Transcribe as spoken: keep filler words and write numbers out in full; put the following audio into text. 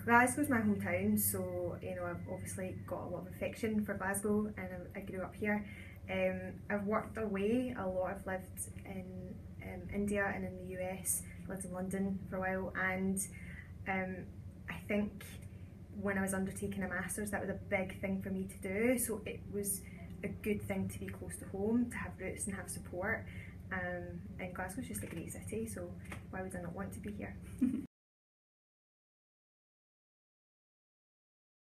Glasgow's my hometown, so you know I've obviously got a lot of affection for Glasgow, and I grew up here. Um, I've worked away a lot. I've lived in um, India and in the U S, lived in London for a while, and um, I think when I was undertaking a master's, that was a big thing for me to do, so it was a good thing to be close to home, to have roots and have support. Um, and Glasgow's just a great city, so why would I not want to be here?